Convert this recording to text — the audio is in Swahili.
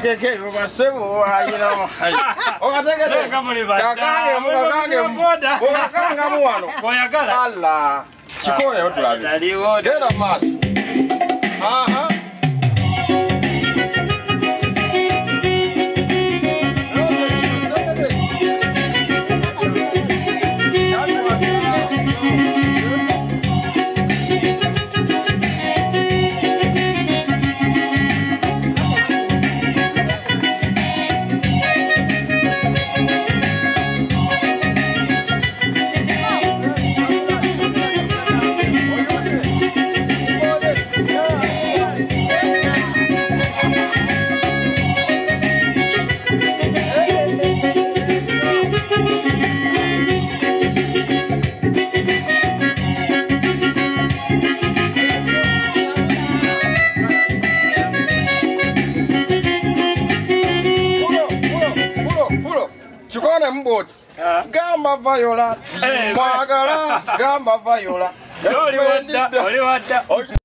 keke basebo ayino okatengete kakanga muwano oyagala alla chikole otulabi gera mas aha Chukone mboti gamba Viola mwagala gamba Viola oli wadda